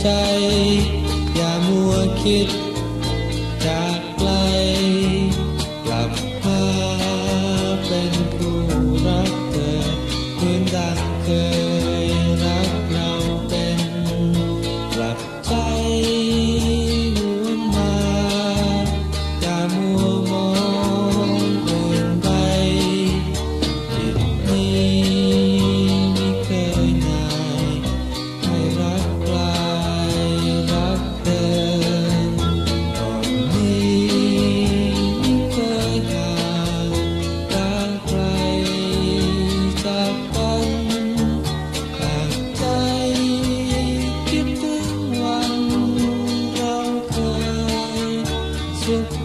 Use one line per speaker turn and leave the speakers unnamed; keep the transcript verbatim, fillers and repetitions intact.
ใจอย่ามัวคิดจากไกลกลับมาเป็นผู้รักเธอเหมือนดังเคยรักเราเป็นกลับใจหวนมาอย่ามัวมองเดินไปจิตนี้ไม่เคยนายให้รักกลายรักเดินก่อนนี้ไม่เคยห่างรักไกลจากกันหากใจคิดถึงวันเราเคยสุข